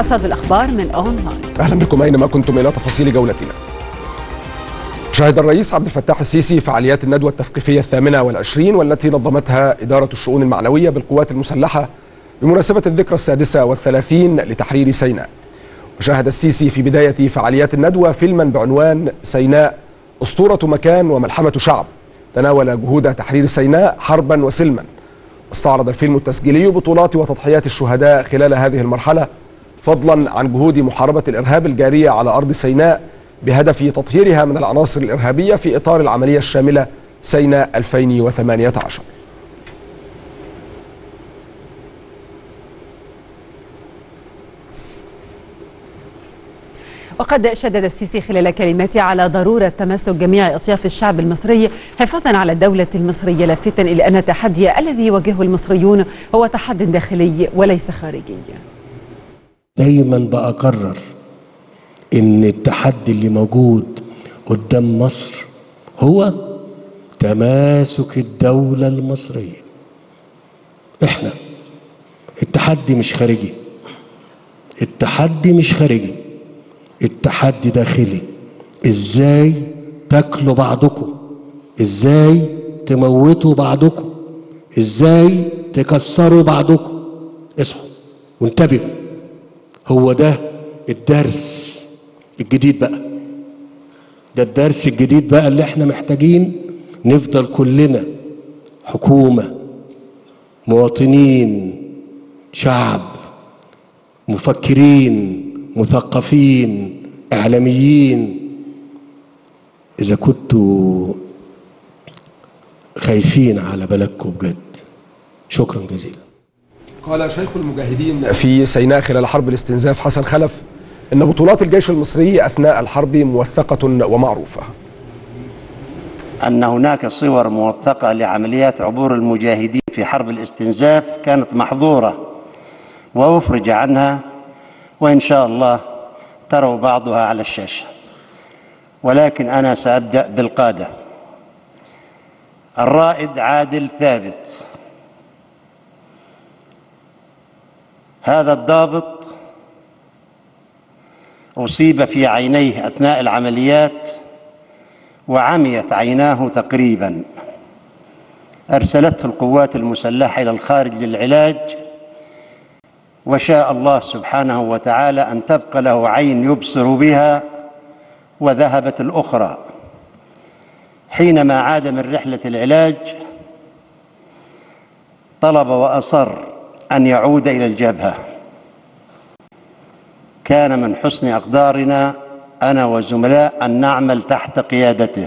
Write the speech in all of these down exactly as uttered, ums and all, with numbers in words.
حصاد الأخبار من أونلاين. أهلا بكم أينما كنتم إلى تفاصيل جولتنا. شهد الرئيس عبد الفتاح السيسي فعاليات الندوة التثقيفية الثامنة والعشرين والتي نظمتها إدارة الشؤون المعنوية بالقوات المسلحة بمناسبة الذكرى السادسة والثلاثين لتحرير سيناء. وشاهد السيسي في بداية فعاليات الندوة فيلما بعنوان سيناء أسطورة مكان وملحمة شعب تناول جهود تحرير سيناء حربا وسلما. واستعرض الفيلم التسجيلي بطولات وتضحيات الشهداء خلال هذه المرحلة فضلا عن جهود محاربة الإرهاب الجارية على أرض سيناء بهدف تطهيرها من العناصر الإرهابية في إطار العملية الشاملة سيناء ألفين وثمانية عشر. وقد شدد السيسي خلال كلماته على ضرورة تماسك جميع أطياف الشعب المصري حفاظا على الدولة المصرية، لافتا إلى أن التحدي الذي يواجهه المصريون هو تحدي داخلي وليس خارجي. دايما بأكرر إن التحدي اللي موجود قدام مصر هو تماسك الدولة المصرية. احنا التحدي مش خارجي، التحدي مش خارجي، التحدي داخلي. ازاي تاكلوا بعضكم، ازاي تموتوا بعضكم، ازاي تكسروا بعضكم. اصحوا وانتبهوا، هو ده الدرس الجديد بقى، ده الدرس الجديد بقى اللي احنا محتاجين نفضل كلنا حكومة، مواطنين، شعب، مفكرين، مثقفين، إعلاميين. إذا كنتوا خايفين على بلدكم بجد، شكرا جزيلا. قال شيخ المجاهدين في سيناء خلال حرب الاستنزاف حسن خلف إن بطولات الجيش المصري أثناء الحرب موثقة ومعروفة. أن هناك صور موثقة لعمليات عبور المجاهدين في حرب الاستنزاف كانت محظورة وأفرج عنها، وإن شاء الله تروا بعضها على الشاشة. ولكن أنا سأبدأ بالقادة. الرائد عادل ثابت، هذا الضابط أصيب في عينيه أثناء العمليات وعميت عيناه تقريبا. أرسلته القوات المسلحة إلى الخارج للعلاج، وشاء الله سبحانه وتعالى أن تبقى له عين يبصر بها، وذهبت الأخرى. حينما عاد من رحلة العلاج طلب وأصر أن يعود إلى الجبهة. كان من حسن أقدارنا أنا وزملاء أن نعمل تحت قيادته.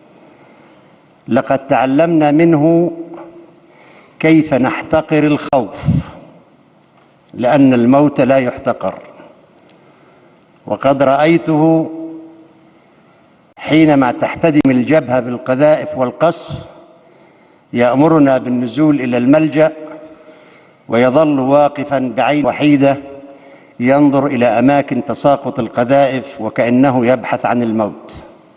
لقد تعلمنا منه كيف نحتقر الخوف، لأن الموت لا يحتقر. وقد رأيته حينما تحتدم الجبهة بالقذائف والقصف يأمرنا بالنزول إلى الملجأ، ويظل واقفا بعين وحيدة ينظر إلى أماكن تساقط القذائف وكأنه يبحث عن الموت.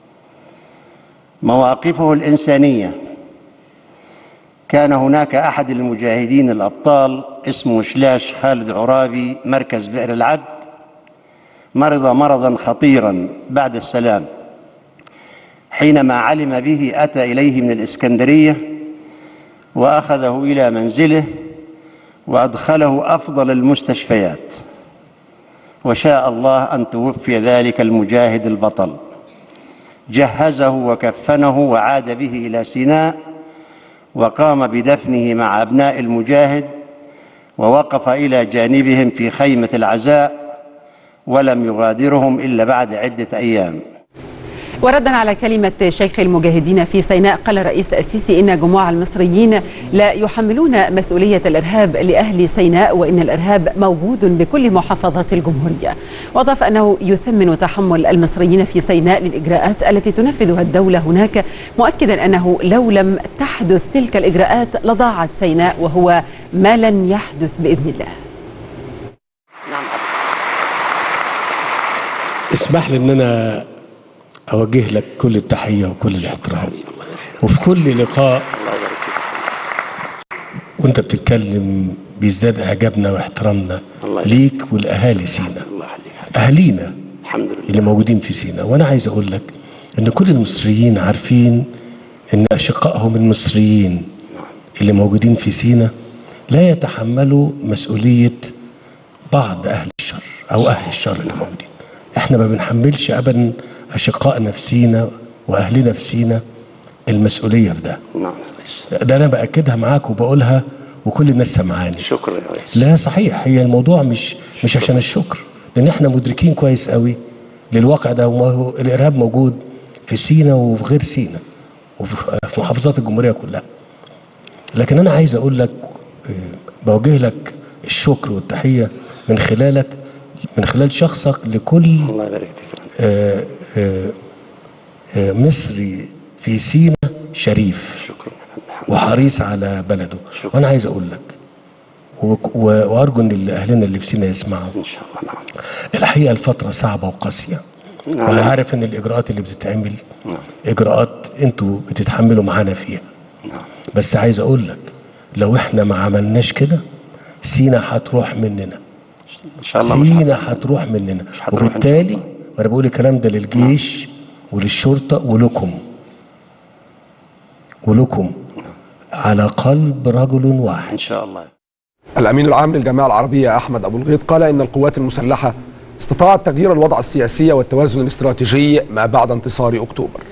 مواقفه الإنسانية. كان هناك أحد المجاهدين الأبطال اسمه شلاش خالد عرابي، مركز بئر العبد، مرض مرضا خطيرا بعد السلام. حينما علم به أتى إليه من الإسكندرية وأخذه إلى منزله وأدخله أفضل المستشفيات، وشاء الله أن توفي ذلك المجاهد البطل. جهزه وكفنه وعاد به إلى سيناء، وقام بدفنه مع أبناء المجاهد، ووقف إلى جانبهم في خيمة العزاء ولم يغادرهم إلا بعد عدة أيام. وردا على كلمة شيخ المجاهدين في سيناء، قال الرئيس السيسي إن جموع المصريين لا يحملون مسؤولية الإرهاب لأهل سيناء، وإن الإرهاب موجود بكل محافظات الجمهورية. وأضاف أنه يثمن تحمل المصريين في سيناء للإجراءات التي تنفذها الدولة هناك، مؤكدا أنه لو لم تحدث تلك الإجراءات لضاعت سيناء، وهو ما لن يحدث بإذن الله. اسمح لي أن أنا أوجه لك كل التحية وكل الاحترام، وفي كل لقاء وانت بتتكلم بيزداد اعجابنا واحترامنا ليك والاهالي سينا. الله يخليك. اهالينا الحمد لله اللي موجودين في سينا. وانا عايز اقول لك ان كل المصريين عارفين ان اشقائهم المصريين اللي موجودين في سينا لا يتحملوا مسؤولية بعض اهل الشر او اهل الشر اللي موجودين. احنا ما بنحملش ابدا اشقائنا في سينا واهلنا في سينا المسؤولية في ده. نعم ده انا باكدها معاك وبقولها وكل الناس سمعاني. شكرا يا ريس. لا صحيح، هي الموضوع مش مش عشان الشكر، لان احنا مدركين كويس قوي للواقع ده. الارهاب موجود في سينا وفي غير سينا وفي محافظات الجمهوريه كلها. لكن انا عايز اقول لك، بوجه لك الشكر والتحيه من خلالك، من خلال شخصك لكل الله يبارك فيك. مصري في سينا شريف شكرا وحريص على بلده. شكرا. وانا عايز اقول لك وارجو ان اهلنا اللي في سينا يسمعوا ان شاء الله. نعم. الحقيقه الفتره صعبه وقاسيه. نعم. وانا عارف ان الاجراءات اللي بتتعمل نعم. اجراءات انتوا بتتحملوا معانا فيها. نعم. بس عايز اقول لك لو احنا ما عملناش كده سينا هتروح مننا. ان شاء الله سينا هتروح مننا. وبالتالي وانا بقول الكلام ده للجيش وللشرطه ولكم ولكم على قلب رجل واحد ان شاء الله. الامين العام للجمعيه العربيه احمد ابو الغيط قال ان القوات المسلحه استطاعت تغيير الوضع السياسي والتوازن الاستراتيجي ما بعد انتصار اكتوبر.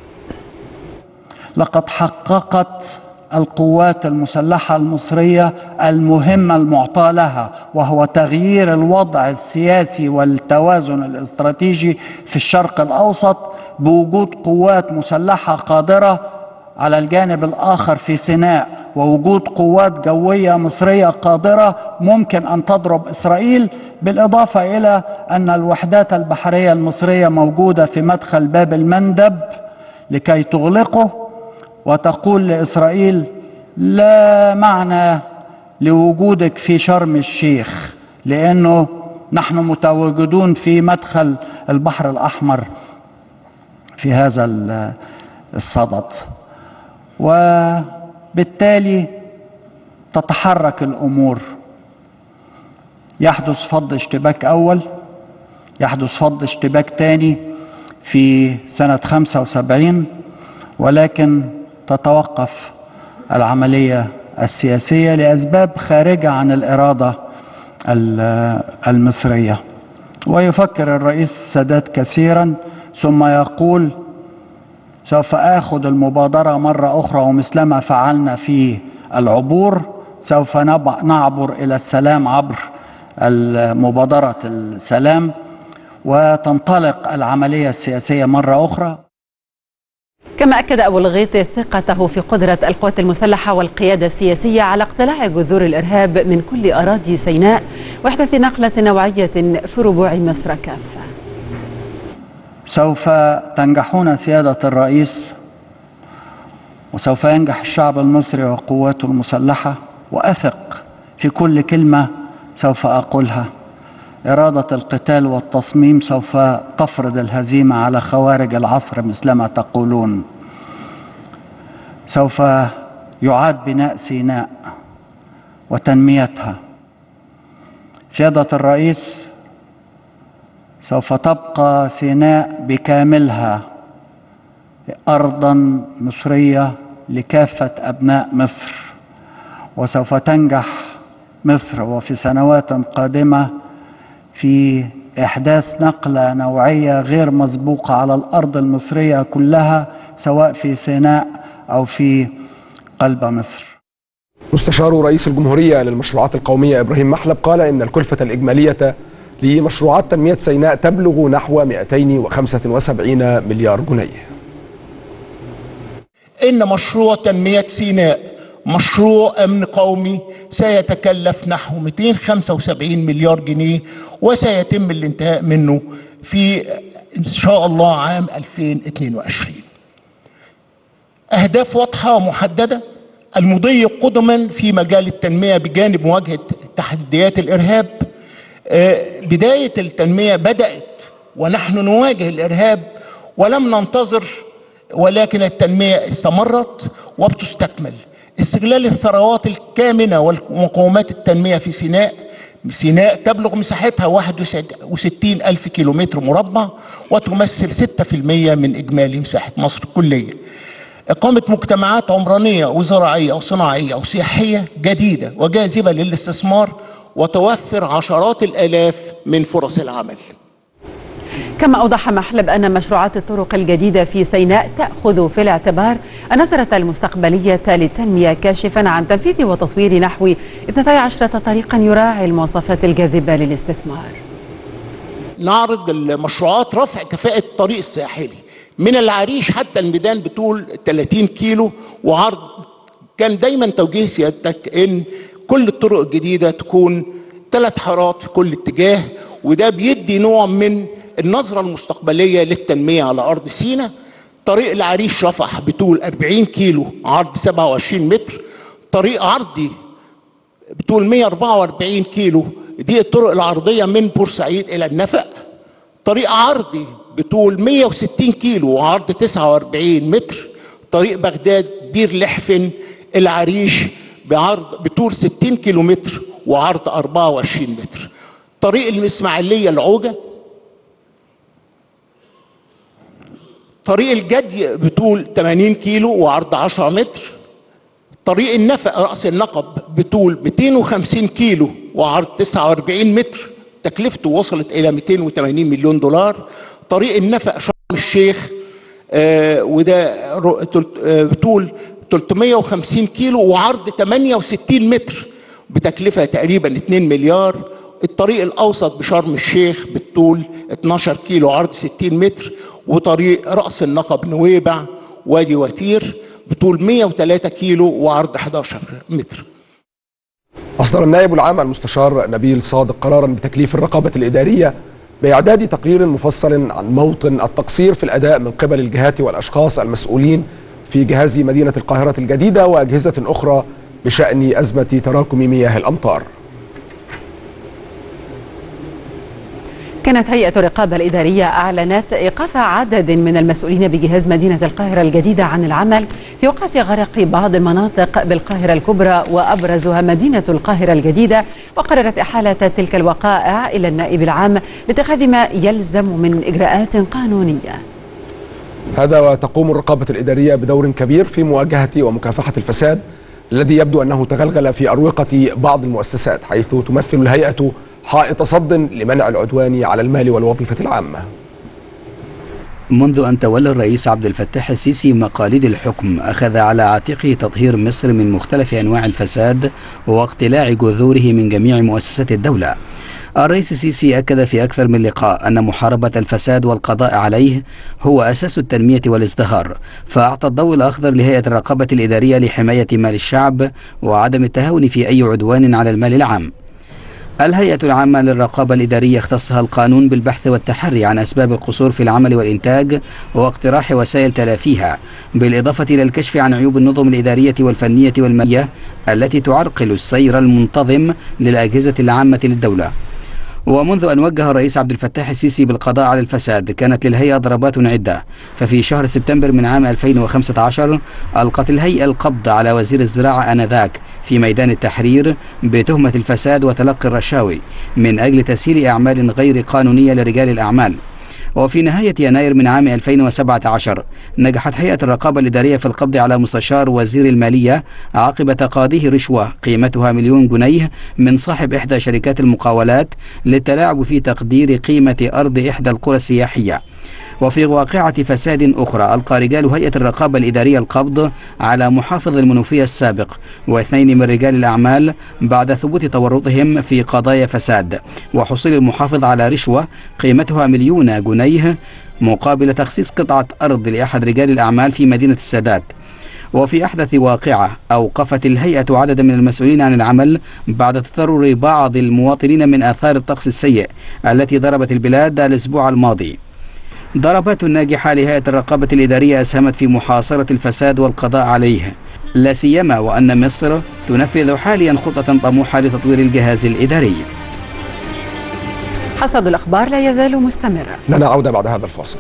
لقد حققت القوات المسلحة المصرية المهمة المعطى لها، وهو تغيير الوضع السياسي والتوازن الاستراتيجي في الشرق الأوسط بوجود قوات مسلحة قادرة على الجانب الآخر في سيناء، ووجود قوات جوية مصرية قادرة ممكن أن تضرب إسرائيل، بالإضافة إلى أن الوحدات البحرية المصرية موجودة في مدخل باب المندب لكي تغلقه وتقول لإسرائيل لا معنى لوجودك في شرم الشيخ، لأنه نحن متواجدون في مدخل البحر الأحمر في هذا الصدد. وبالتالي تتحرك الأمور، يحدث فض اشتباك أول، يحدث فض اشتباك تاني في سنة خمسة وسبعين، ولكن تتوقف العملية السياسية لأسباب خارجة عن الإرادة المصرية. ويفكر الرئيس السادات كثيرا ثم يقول سوف آخذ المبادرة مرة أخرى، ومثلما فعلنا في العبور سوف نعبر إلى السلام عبر مبادرة السلام، وتنطلق العملية السياسية مرة أخرى. كما أكد أبو الغيط ثقته في قدرة القوات المسلحة والقيادة السياسية على اقتلاع جذور الإرهاب من كل أراضي سيناء وإحداث نقلة نوعية في ربوع مصر كافة. سوف تنجحون سيادة الرئيس، وسوف ينجح الشعب المصري وقواته المسلحة، وأثق في كل كلمة سوف أقولها. إرادة القتال والتصميم سوف تفرض الهزيمة على خوارج العصر مثلما تقولون. سوف يعاد بناء سيناء وتنميتها. سيادة الرئيس، سوف تبقى سيناء بكاملها أرضاً مصرية لكافة أبناء مصر، وسوف تنجح مصر وفي سنوات قادمة في إحداث نقلة نوعية غير مسبوقة على الأرض المصرية كلها، سواء في سيناء أو في قلب مصر. مستشار رئيس الجمهورية للمشروعات القومية إبراهيم محلب قال إن الكلفة الإجمالية لمشروعات تنمية سيناء تبلغ نحو مئتين وخمسة وسبعين مليار جنيه. إن مشروع تنمية سيناء مشروع أمن قومي سيتكلف نحو مئتين وخمسة وسبعين مليار جنيه، وسيتم الانتهاء منه في إن شاء الله عام ألفين واثنين وعشرين. أهداف واضحة ومحددة، المضي قدما في مجال التنمية بجانب مواجهة تحديات الإرهاب. بداية التنمية بدأت ونحن نواجه الإرهاب ولم ننتظر، ولكن التنمية استمرت وبتستكمل. استغلال الثروات الكامنة ومقومات التنمية في سيناء. سيناء تبلغ مساحتها واحد وستين ألف كيلومتر مربع وتمثل ستة بالمئة من إجمالي مساحة مصر الكلية. إقامة مجتمعات عمرانية وزراعية وصناعية وسياحية جديدة وجاذبة للاستثمار وتوفر عشرات الآلاف من فرص العمل. كما أوضح محلب أن مشروعات الطرق الجديدة في سيناء تأخذ في الاعتبار النظرة المستقبلية للتنمية، كاشفا عن تنفيذ وتطوير نحو اثنتي عشرة طريقا يراعي المواصفات الجاذبة للاستثمار. نعرض المشروعات رفع كفاءة الطريق الساحلي من العريش حتى الميدان بطول ثلاثين كيلو وعرض. كان دايما توجيه سيادتك ان كل الطرق الجديدة تكون ثلاث حارات في كل اتجاه، وده بيدي نوع من النظرة المستقبلية للتنمية على أرض سيناء. طريق العريش رفح بطول أربعين كيلو عرض سبعة وعشرين متر، طريق عرضي بطول مئة وأربعة وأربعين كيلو، دي الطرق العرضية من بورسعيد إلى النفق. طريق عرضي بطول مئة وستين كيلو وعرض تسعة وأربعين متر، طريق بغداد بير لحفن العريش بعرض بطول ستين كيلو متر وعرض أربعة وعشرين متر. طريق الإسماعيلية العوجة، طريق الجدي بطول ثمانين كيلو وعرض عشرة متر. طريق النفق رأس النقب بطول مئتين وخمسين كيلو وعرض تسعة وأربعين متر، تكلفته وصلت إلى مئتين وثمانين مليون دولار. طريق النفق شرم الشيخ آه وده آه بطول ثلاثمئة وخمسين كيلو وعرض ثمانية وستين متر بتكلفة تقريبا اثنين مليار. الطريق الأوسط بشرم الشيخ بالطول اثناشر كيلو وعرض ستين متر. وطريق رأس النقب نويبع وادي وتير بطول مئة وثلاثة كيلو وعرض أحد عشر متر. أصدر النائب العام المستشار نبيل صادق قرارا بتكليف الرقابة الإدارية بإعداد تقرير مفصل عن موطن التقصير في الأداء من قبل الجهات والأشخاص المسؤولين في جهاز مدينة القاهرة الجديدة وأجهزة أخرى بشأن أزمة تراكم مياه الأمطار. كانت هيئة الرقابة الإدارية أعلنت إيقاف عدد من المسؤولين بجهاز مدينة القاهرة الجديدة عن العمل في وقت غرق بعض المناطق بالقاهرة الكبرى وأبرزها مدينة القاهرة الجديدة، وقررت إحالة تلك الوقائع إلى النائب العام لاتخاذ ما يلزم من إجراءات قانونية. هذا وتقوم الرقابة الإدارية بدور كبير في مواجهة ومكافحة الفساد الذي يبدو أنه تغلغل في أروقة بعض المؤسسات، حيث تمثل الهيئة حائط صد لمنع العدوان على المال والوظيفة العامة. منذ أن تولى الرئيس عبد الفتاح السيسي مقاليد الحكم أخذ على عاتقه تطهير مصر من مختلف أنواع الفساد واقتلاع جذوره من جميع مؤسسات الدولة. الرئيس السيسي أكد في أكثر من لقاء أن محاربة الفساد والقضاء عليه هو أساس التنمية والازدهار، فأعطى الضوء الأخضر لهيئة الرقابة الإدارية لحماية مال الشعب وعدم التهاون في أي عدوان على المال العام. الهيئة العامة للرقابة الإدارية اختصها القانون بالبحث والتحري عن أسباب القصور في العمل والإنتاج واقتراح وسائل تلافيها، بالإضافة إلى الكشف عن عيوب النظم الإدارية والفنية والمالية التي تعرقل السير المنتظم للأجهزة العامة للدولة. ومنذ أن وجه الرئيس عبد الفتاح السيسي بالقضاء على الفساد كانت للهيئة ضربات عدة، ففي شهر سبتمبر من عام ألفين وخمسة عشر ألقت الهيئة القبض على وزير الزراعة آنذاك في ميدان التحرير بتهمة الفساد وتلقي الرشاوي من أجل تسيير أعمال غير قانونية لرجال الأعمال. وفي نهاية يناير من عام ألفين وسبعة عشر نجحت هيئة الرقابة الإدارية في القبض على مستشار وزير المالية عقب تقاضيه رشوة قيمتها مليون جنيه من صاحب إحدى شركات المقاولات للتلاعب في تقدير قيمة أرض إحدى القرى السياحية. وفي واقعة فساد أخرى ألقى رجال هيئة الرقابة الإدارية القبض على محافظ المنوفية السابق واثنين من رجال الأعمال بعد ثبوت تورطهم في قضايا فساد، وحصول المحافظ على رشوة قيمتها مليون جنيه مقابل تخصيص قطعة أرض لأحد رجال الأعمال في مدينة السادات. وفي أحدث واقعة أوقفت الهيئة عددا من المسؤولين عن العمل بعد تضرر بعض المواطنين من آثار الطقس السيء التي ضربت البلاد الأسبوع الماضي. ضربات ناجحة لهيئة الرقابة الإدارية أسهمت في محاصرة الفساد والقضاء عليه، لا سيما وأن مصر تنفذ حاليا خطة طموحة لتطوير الجهاز الإداري. حصد الأخبار لا يزال مستمرا. لنا عودة بعد هذا الفاصل.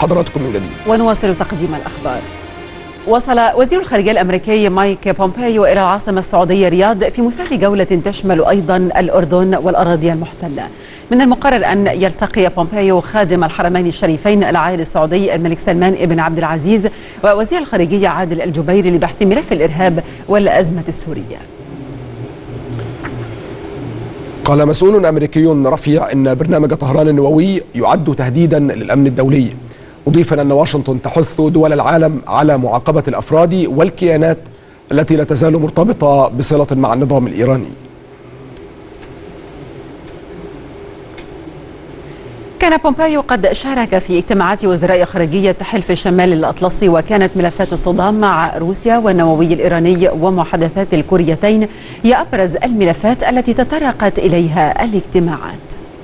بحضراتكم من جديد. ونواصل تقديم الأخبار. وصل وزير الخارجية الأمريكي مايك بومبيو إلى العاصمة السعودية رياض في مثال جولة تشمل أيضا الأردن والأراضي المحتلة. من المقرر أن يلتقي بومبيو خادم الحرمين الشريفين العائل السعودي الملك سلمان بن عبد العزيز ووزير الخارجية عادل الجبيري لبحث ملف الإرهاب والأزمة السورية. قال مسؤول أمريكي رفيع إن برنامج طهران النووي يعد تهديدا للأمن الدولي، مضيفا أن واشنطن تحث دول العالم على معاقبة الأفراد والكيانات التي لا تزال مرتبطة بصلة مع النظام الإيراني. كان بومبيو قد شارك في اجتماعات وزراء خارجية حلف الشمال الأطلسي، وكانت ملفات الصدام مع روسيا والنووي الإيراني ومحادثات الكوريتين هي أبرز الملفات التي تطرقت إليها الاجتماعات.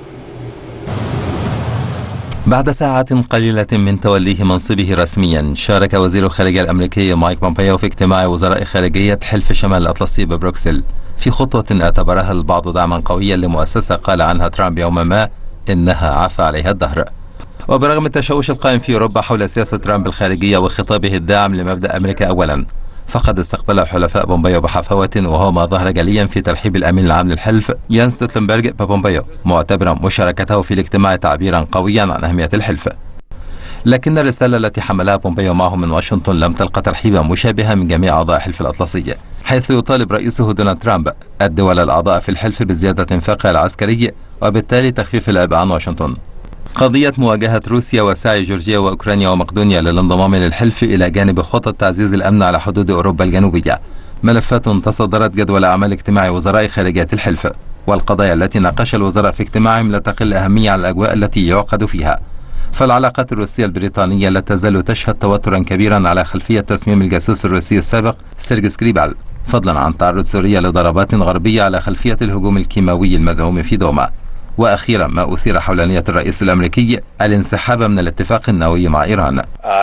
بعد ساعات قليلة من توليه منصبه رسميا، شارك وزير الخارجية الأمريكي مايك بومبيو في اجتماع وزراء خارجية حلف الشمال الأطلسي ببروكسل في خطوة اعتبرها البعض دعما قويا لمؤسسة قال عنها ترامب يوما ما إنها عفى عليها الدهر. وبرغم التشوش القائم في أوروبا حول سياسة ترامب الخارجية وخطابه الداعم لمبدأ أمريكا أولا، فقد استقبل الحلفاء بومبيو بحفاوة، وهو ما ظهر جليا في ترحيب الأمين العام للحلف يانس ستولتنبرغ ببومبيو، معتبرا مشاركته في الاجتماع تعبيرا قويا عن أهمية الحلف. لكن الرسالة التي حملها بومبيو معه من واشنطن لم تلقى ترحيبا مشابها من جميع أعضاء حلف الأطلسي، حيث يطالب رئيسه دونالد ترامب الدول الأعضاء في الحلف بزيادة انفاقها العسكري وبالتالي تخفيف العبء عن واشنطن. قضية مواجهة روسيا وسعي جورجيا وأوكرانيا ومقدونيا للانضمام للحلف إلى جانب خطط تعزيز الأمن على حدود أوروبا الجنوبية ملفات تصدرت جدول أعمال اجتماع وزراء خارجية الحلف، والقضايا التي ناقش الوزراء في اجتماعهم لا تقل أهمية عن الأجواء التي يعقد فيها. فالعلاقات الروسية البريطانية لا تزال تشهد توترا كبيرا على خلفية تصميم الجاسوس الروسي السابق سيرجي سكريبال، فضلا عن تعرض سوريا لضربات غربية على خلفية الهجوم الكيماوي المزعوم في دوما. وأخيرا ما أثير حول نية الرئيس الأمريكي الانسحاب من الاتفاق النووي مع إيران.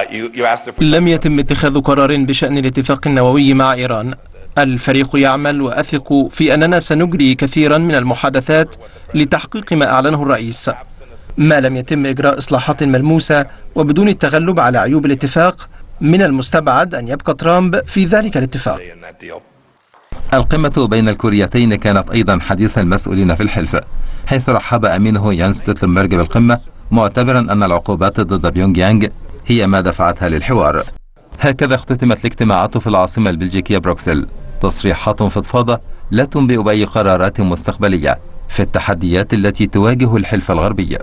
لم يتم اتخاذ قرار بشأن الاتفاق النووي مع إيران. الفريق يعمل وأثق في أننا سنجري كثيرا من المحادثات لتحقيق ما أعلنه الرئيس، ما لم يتم إجراء إصلاحات ملموسة وبدون التغلب على عيوب الاتفاق من المستبعد أن يبقى ترامب في ذلك الاتفاق. القمة بين الكوريتين كانت أيضا حديث المسؤولين في الحلف، حيث رحب أمينه يانس ستولتنبرغ بالقمة، معتبرا أن العقوبات ضد بيونغ يانغ هي ما دفعتها للحوار. هكذا اختتمت الاجتماعات في العاصمة البلجيكية بروكسل، تصريحات فضفاضة لا تنبئ بأي قرارات مستقبلية في التحديات التي تواجه الحلف الغربي.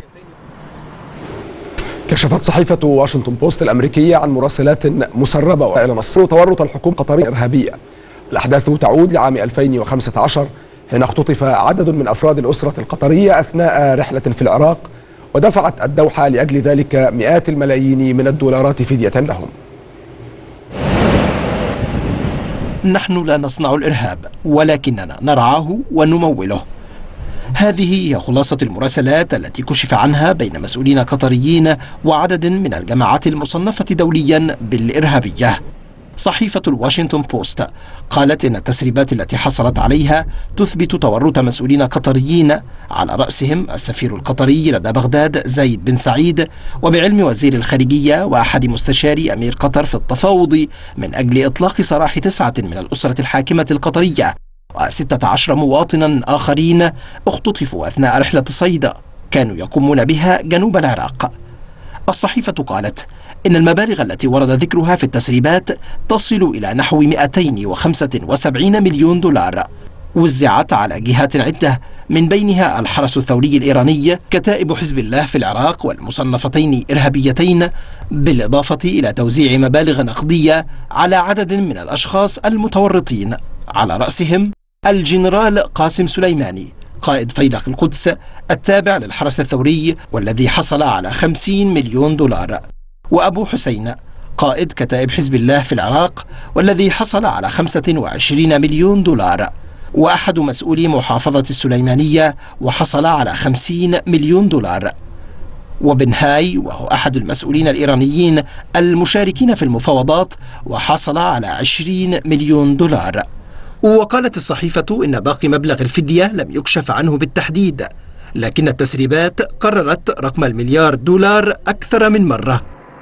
كشفت صحيفة واشنطن بوست الأمريكية عن مراسلات مسربة إلى مصر وتورط الحكومة القطرية الإرهابية. الأحداث تعود لعام ألفين وخمسة عشر حين اختطف عدد من أفراد الأسرة القطرية أثناء رحلة في العراق، ودفعت الدوحة لأجل ذلك مئات الملايين من الدولارات فدية لهم. نحن لا نصنع الإرهاب ولكننا نرعاه ونموله. هذه هي خلاصة المراسلات التي كشف عنها بين مسؤولين قطريين وعدد من الجماعات المصنفة دوليا بالإرهابية. صحيفة الواشنطن بوست قالت إن التسريبات التي حصلت عليها تثبت تورط مسؤولين قطريين، على رأسهم السفير القطري لدى بغداد زايد بن سعيد، وبعلم وزير الخارجية وأحد مستشاري أمير قطر في التفاوض من أجل إطلاق سراح تسعة من الأسرة الحاكمة القطرية وستة عشر مواطنا آخرين اختطفوا أثناء رحلة صيدا كانوا يقومون بها جنوب العراق. الصحيفة قالت إن المبالغ التي ورد ذكرها في التسريبات تصل إلى نحو مئتين وخمسة وسبعين مليون دولار، وزعت على جهات عدة من بينها الحرس الثوري الإيراني، كتائب حزب الله في العراق والمصنفتين إرهابيتين، بالإضافة إلى توزيع مبالغ نقدية على عدد من الأشخاص المتورطين، على رأسهم الجنرال قاسم سليماني قائد فيلق القدس التابع للحرس الثوري والذي حصل على خمسين مليون دولار، وأبو حسين قائد كتائب حزب الله في العراق والذي حصل على خمسة وعشرين مليون دولار، وأحد مسؤولي محافظة السليمانية وحصل على خمسين مليون دولار، وبن هاي وهو أحد المسؤولين الإيرانيين المشاركين في المفاوضات وحصل على عشرين مليون دولار. وقالت الصحيفة إن باقي مبلغ الفدية لم يكشف عنه بالتحديد، لكن التسريبات قررت رقم المليار دولار أكثر من مرة.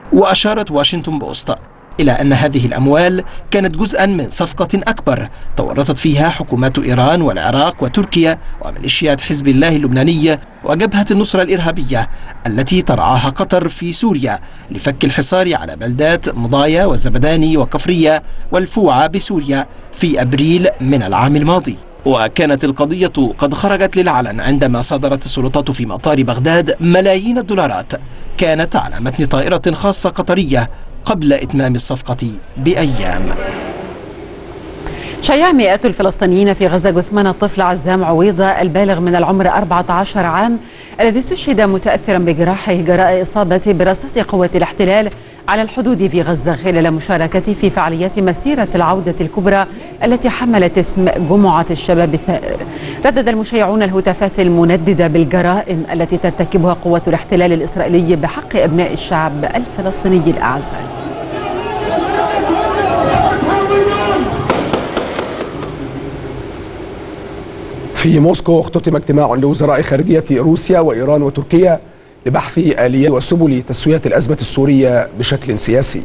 وأشارت واشنطن بوست إلى أن هذه الأموال كانت جزءا من صفقة أكبر تورطت فيها حكومات إيران والعراق وتركيا وميليشيات حزب الله اللبناني وجبهة النصرة الإرهابية التي ترعاها قطر في سوريا لفك الحصار على بلدات مضايا والزبداني وكفرية والفوعة بسوريا في أبريل من العام الماضي. وكانت القضية قد خرجت للعلن عندما صادرت السلطات في مطار بغداد ملايين الدولارات كانت على متن طائرة خاصة قطرية قبل إتمام الصفقة بأيام. شيع مئات الفلسطينيين في غزة جثمان الطفل عزام عويضة البالغ من العمر أربعة عشر عام الذي استشهد متأثرا بجراحه جراء إصابته برصاص قوات الاحتلال على الحدود في غزة خلال مشاركته في فعاليات مسيرة العودة الكبرى التي حملت اسم جمعة الشباب الثائر. ردد المشيعون الهتافات المنددة بالجرائم التي ترتكبها قوات الاحتلال الإسرائيلي بحق أبناء الشعب الفلسطيني الأعزل. في موسكو اختتم اجتماع لوزراء خارجية روسيا وإيران وتركيا لبحث آليات وسبل تسوية الأزمة السورية بشكل سياسي.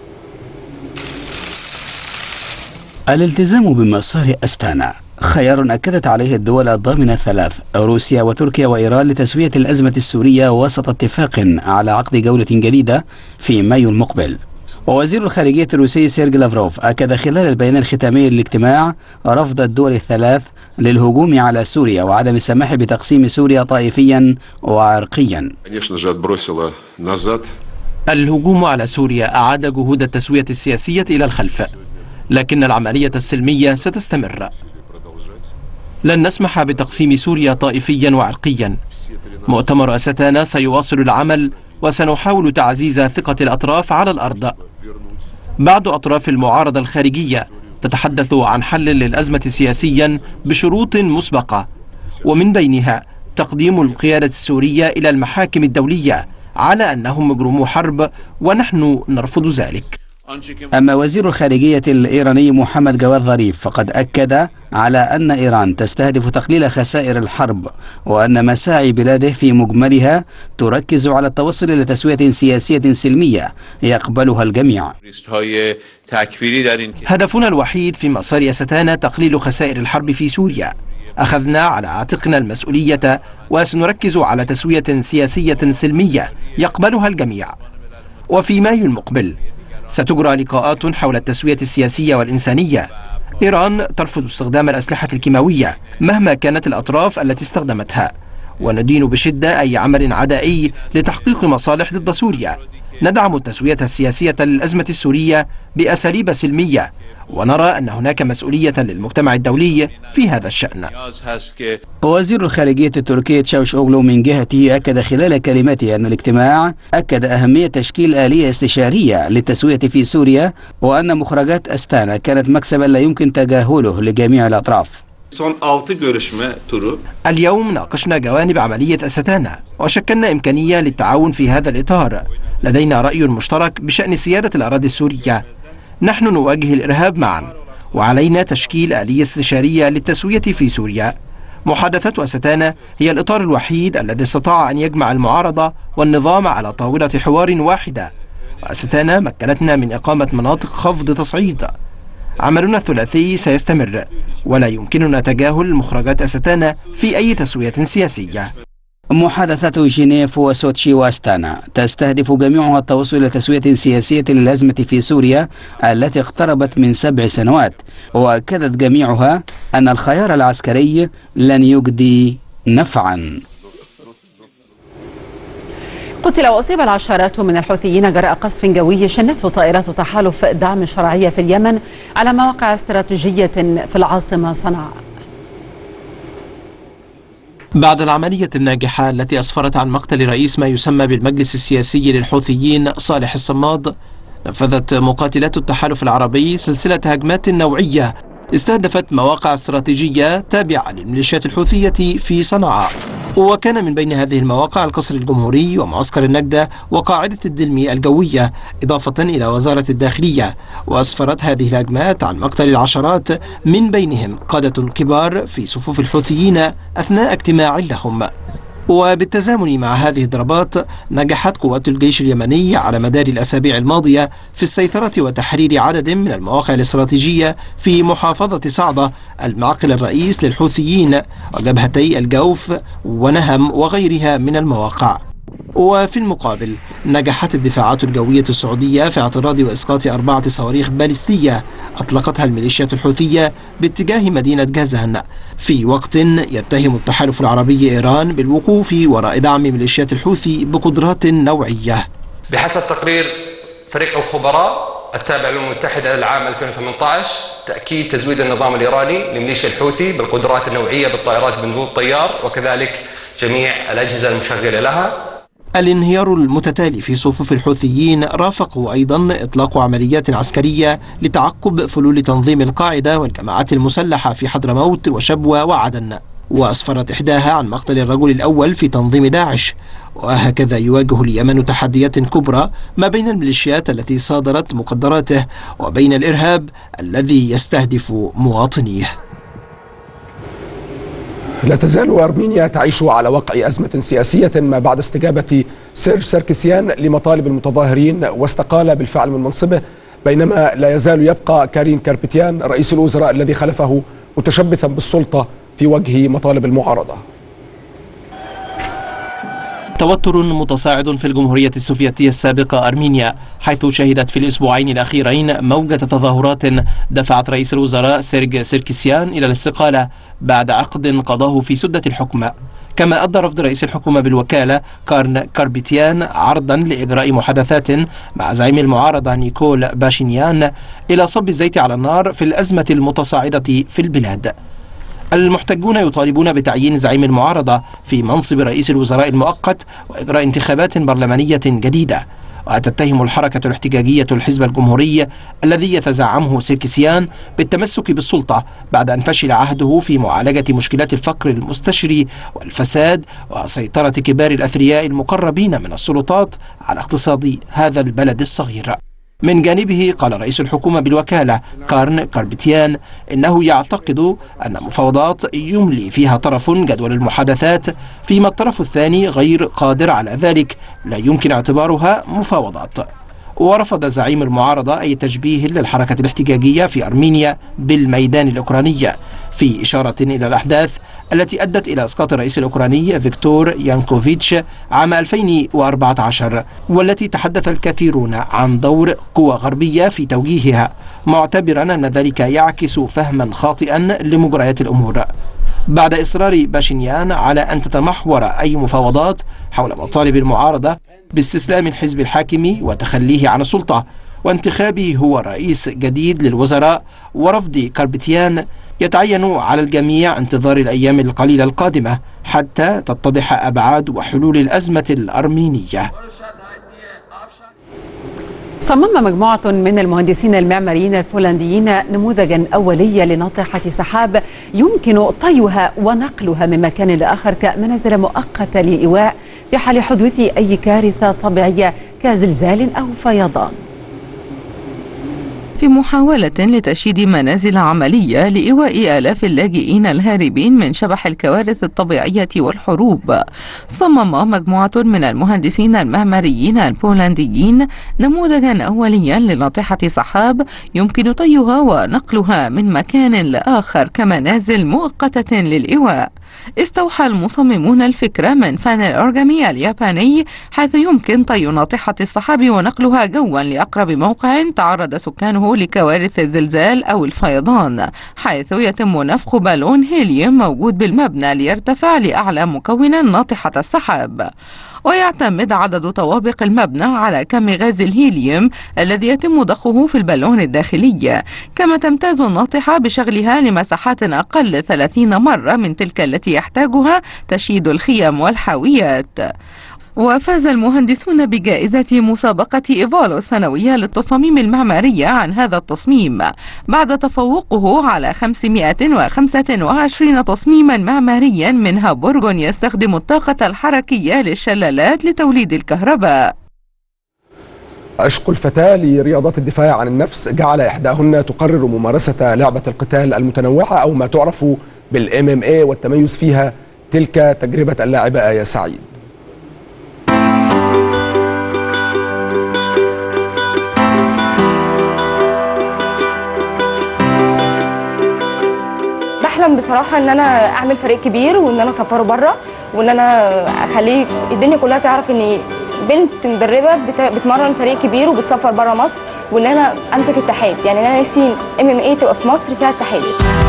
الالتزام بمسار أستانا خيار أكدت عليه الدول الضامنة الثلاث روسيا وتركيا وإيران لتسوية الأزمة السورية وسط اتفاق على عقد جولة جديدة في مايو المقبل. ووزير الخارجية الروسي سيرجي لافروف أكد خلال البيان الختامي للاجتماع رفض الدول الثلاث للهجوم على سوريا وعدم السماح بتقسيم سوريا طائفيا وعرقيا. الهجوم على سوريا أعاد جهود التسوية السياسية إلى الخلف، لكن العملية السلمية ستستمر. لن نسمح بتقسيم سوريا طائفيا وعرقيا. مؤتمر أستانا سيواصل العمل وسنحاول تعزيز ثقة الأطراف على الأرض. بعض أطراف المعارضة الخارجية تتحدث عن حل للأزمة سياسيا بشروط مسبقة، ومن بينها تقديم القيادة السورية إلى المحاكم الدولية على أنهم مجرمو حرب، ونحن نرفض ذلك. أما وزير الخارجية الإيراني محمد جواد ظريف فقد أكد على أن إيران تستهدف تقليل خسائر الحرب، وأن مساعي بلاده في مجملها تركز على التوصل إلى تسوية سياسية سلمية يقبلها الجميع. هدفنا الوحيد في مسار أستانا تقليل خسائر الحرب في سوريا. أخذنا على عاتقنا المسؤولية وسنركز على تسوية سياسية سلمية يقبلها الجميع. وفي مايو المقبل ستجرى لقاءات حول التسوية السياسية والإنسانية. إيران ترفض استخدام الأسلحة الكيماوية مهما كانت الأطراف التي استخدمتها، وندين بشدة أي عمل عدائي لتحقيق مصالح ضد سوريا. ندعم التسوية السياسية للأزمة السورية بأساليب سلمية، ونرى أن هناك مسؤولية للمجتمع الدولي في هذا الشأن. وزير الخارجية التركي تشاوش أوغلو من جهته أكد خلال كلمته أن الاجتماع أكد أهمية تشكيل آلية استشارية للتسوية في سوريا، وأن مخرجات أستانا كانت مكسبا لا يمكن تجاهله لجميع الأطراف. اليوم ناقشنا جوانب عملية أستانا وشكلنا إمكانية للتعاون في هذا الإطار. لدينا رأي مشترك بشأن سيادة الأراضي السورية. نحن نواجه الإرهاب معا، وعلينا تشكيل آلية استشارية للتسوية في سوريا. محادثات أستانا هي الإطار الوحيد الذي استطاع أن يجمع المعارضة والنظام على طاولة حوار واحدة، وأستانا مكنتنا من إقامة مناطق خفض تصعيد. عملنا الثلاثي سيستمر، ولا يمكننا تجاهل مخرجات أستانا في أي تسوية سياسية. محادثات جنيف وسوتشي وأستانا تستهدف جميعها التوصل إلى تسوية سياسية للأزمة في سوريا التي اقتربت من سبع سنوات، وأكدت جميعها أن الخيار العسكري لن يجدي نفعا. قتل وأصيب العشرات من الحوثيين جراء قصف جوي شنته طائرات تحالف دعم الشرعية في اليمن على مواقع استراتيجية في العاصمة صنعاء. بعد العملية الناجحة التي أسفرت عن مقتل رئيس ما يسمى بالمجلس السياسي للحوثيين صالح الصماد، نفذت مقاتلات التحالف العربي سلسلة هجمات نوعية استهدفت مواقع استراتيجية تابعة للميليشيات الحوثية في صنعاء. وكان من بين هذه المواقع القصر الجمهوري ومعسكر النجدة وقاعدة الدلمي الجوية، إضافة إلى وزارة الداخلية. وأسفرت هذه الهجمات عن مقتل العشرات من بينهم قادة كبار في صفوف الحوثيين أثناء اجتماع لهم. وبالتزامن مع هذه الضربات نجحت قوات الجيش اليمني على مدار الأسابيع الماضية في السيطرة وتحرير عدد من المواقع الاستراتيجية في محافظة صعدة المعقل الرئيس للحوثيين وجبهتي الجوف ونهم وغيرها من المواقع. وفي المقابل نجحت الدفاعات الجوية السعودية في اعتراض وإسقاط أربعة صواريخ باليستية أطلقتها الميليشيات الحوثية باتجاه مدينة جازان، في وقت يتهم التحالف العربي إيران بالوقوف وراء دعم ميليشيات الحوثي بقدرات نوعية. بحسب تقرير فريق الخبراء التابع للأمم المتحدة للعام ألفين وثمانية عشر، تأكيد تزويد النظام الإيراني لميليشيا الحوثي بالقدرات النوعية بالطائرات بنظام طيار وكذلك جميع الأجهزة المشغلة لها. الانهيار المتتالي في صفوف الحوثيين رافقه أيضا إطلاق عمليات عسكرية لتعقب فلول تنظيم القاعدة والجماعات المسلحة في حضرموت وشبوة وعدن، وأسفرت إحداها عن مقتل الرجل الأول في تنظيم داعش. وهكذا يواجه اليمن تحديات كبرى ما بين الميليشيات التي صادرت مقدراته وبين الإرهاب الذي يستهدف مواطنيه. لا تزال أرمينيا تعيش على وقع أزمة سياسية ما بعد استجابة سيرج ساركسيان لمطالب المتظاهرين واستقال بالفعل من منصبه، بينما لا يزال يبقى كارين كاربيتيان رئيس الوزراء الذي خلفه متشبثا بالسلطة في وجه مطالب المعارضة. توتر متصاعد في الجمهورية السوفيتية السابقة أرمينيا، حيث شهدت في الأسبوعين الأخيرين موجة تظاهرات دفعت رئيس الوزراء سيرج ساركسيان إلى الاستقالة بعد عقد قضاه في سدة الحكم. كما أدى رفض رئيس الحكومة بالوكالة كارن كاربيتيان عرضا لإجراء محادثات مع زعيم المعارضة نيكول باشينيان إلى صب الزيت على النار في الأزمة المتصاعدة في البلاد. المحتجون يطالبون بتعيين زعيم المعارضة في منصب رئيس الوزراء المؤقت وإجراء انتخابات برلمانية جديدة. وتتهم الحركة الاحتجاجية الحزب الجمهوري الذي يتزعمه سيركسيان بالتمسك بالسلطة بعد أن فشل عهده في معالجة مشكلات الفقر المستشري والفساد وسيطرة كبار الأثرياء المقربين من السلطات على اقتصاد هذا البلد الصغير. من جانبه قال رئيس الحكومة بالوكالة كارن كاربيتيان إنه يعتقد أن مفاوضات يملي فيها طرف جدول المحادثات فيما الطرف الثاني غير قادر على ذلك لا يمكن اعتبارها مفاوضات. ورفض زعيم المعارضة أي تشبيه للحركة الاحتجاجية في أرمينيا بالميدان الأوكراني، في إشارة إلى الأحداث التي أدت إلى إسقاط الرئيس الأوكراني فيكتور يانكوفيتش عام ألفين وأربعة عشر، والتي تحدث الكثيرون عن دور قوى غربية في توجيهها، معتبرا أن ذلك يعكس فهما خاطئا لمجريات الأمور. بعد إصرار باشينيان على أن تتمحور أي مفاوضات حول مطالب المعارضة باستسلام الحزب الحاكم وتخليه عن السلطة وانتخابه هو رئيس جديد للوزراء ورفض كاربيتيان، يتعين على الجميع انتظار الأيام القليلة القادمة حتى تتضح أبعاد وحلول الأزمة الأرمينية. صمم مجموعة من المهندسين المعماريين البولنديين نموذجا أولي لناطحة سحاب يمكن طيها ونقلها من مكان لآخر كمنازل مؤقتة للإيواء في حال حدوث أي كارثة طبيعية كزلزال أو فيضان. في محاولة لتشييد منازل عملية لإيواء آلاف اللاجئين الهاربين من شبح الكوارث الطبيعية والحروب، صمم مجموعة من المهندسين المعماريين البولنديين نموذجا أوليا لناطحة سحاب يمكن طيها ونقلها من مكان لآخر كمنازل مؤقتة للإيواء. استوحى المصممون الفكرة من فن الأورجامي الياباني، حيث يمكن طي ناطحة السحاب ونقلها جوا لأقرب موقع تعرض سكانه لكوارث الزلزال أو الفيضان، حيث يتم نفخ بالون هيليوم موجود بالمبنى ليرتفع لأعلى مكون ناطحة السحاب. ويعتمد عدد طوابق المبنى على كم غاز الهيليوم الذي يتم ضخه في البالون الداخلي، كما تمتاز الناطحة بشغلها لمساحات أقل ثلاثين مرة من تلك التي يحتاجها تشييد الخيام والحاويات. وفاز المهندسون بجائزة مسابقة إيفولو السنوية للتصاميم المعمارية عن هذا التصميم بعد تفوقه على خمسمائة وخمسة وعشرين تصميما معماريا، منها برج يستخدم الطاقة الحركية للشلالات لتوليد الكهرباء. عشق الفتاة لرياضات الدفاع عن النفس جعل إحداهن تقرر ممارسة لعبة القتال المتنوعة أو ما تعرف بالإم إم إيه والتميز فيها تلك تجربة اللاعبة آية سعيد. بحلم بصراحة ان انا اعمل فريق كبير وان انا اسافره بره وان انا اخليه الدنيا كلها تعرف ان بنت مدربة بتمرن فريق كبير وبتسافر بره مصر، وان انا امسك اتحاد. يعني انا نفسي ام ام اي تبقى في مصر فيها اتحاد.